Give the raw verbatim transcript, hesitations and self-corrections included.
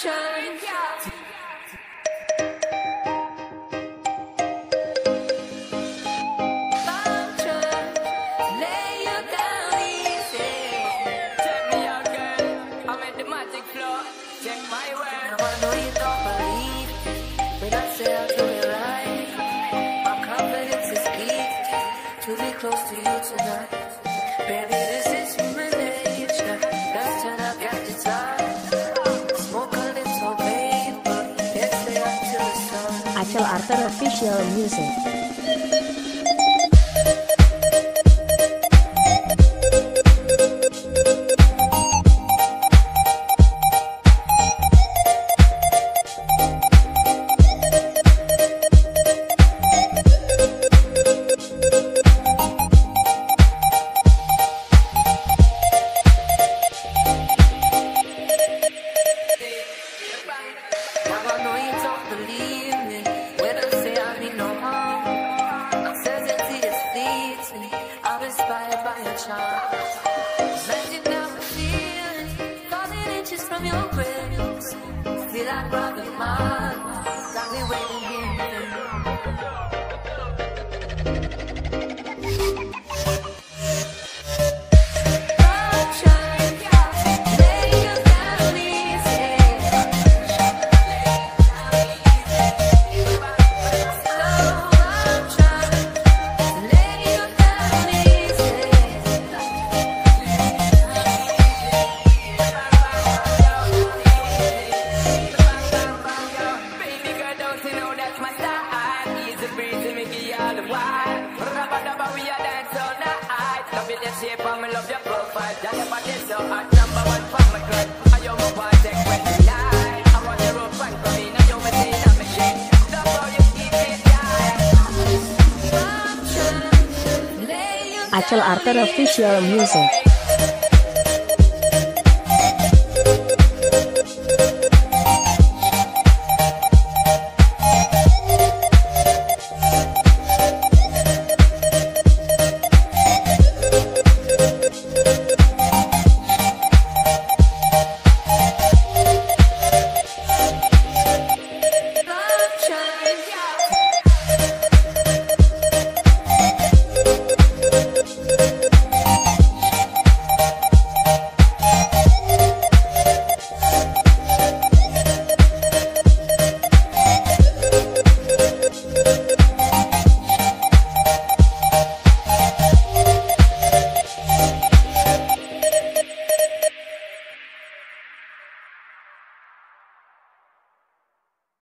To be close to you tonight, baby, this is human nature. Let's turn up at the time. Smoke a little, babe, but let's stay up till the sun. Achel Arthur Official Music. From your grace, feel like Robin Mark, like we waiting here. Achel Arthur Official Music.